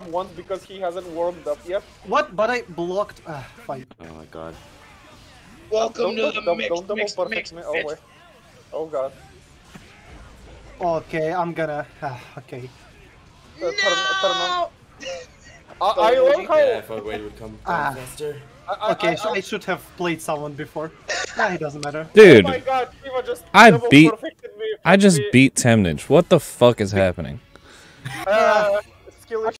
once because he hasn't warmed up yet. What? But I blocked. Fine. Oh my god. Welcome to the Don't double perfect me. Oh wait. Oh god. Okay, I'm gonna. Okay. Turn on. I love how. Yeah, I thought Wade would come down faster. Okay, so I should have played someone before. Nah, it doesn't matter. Dude, Oh my god, Kiva just I double beat. perfected me. I just beat Temnage. What the fuck is happening? Skill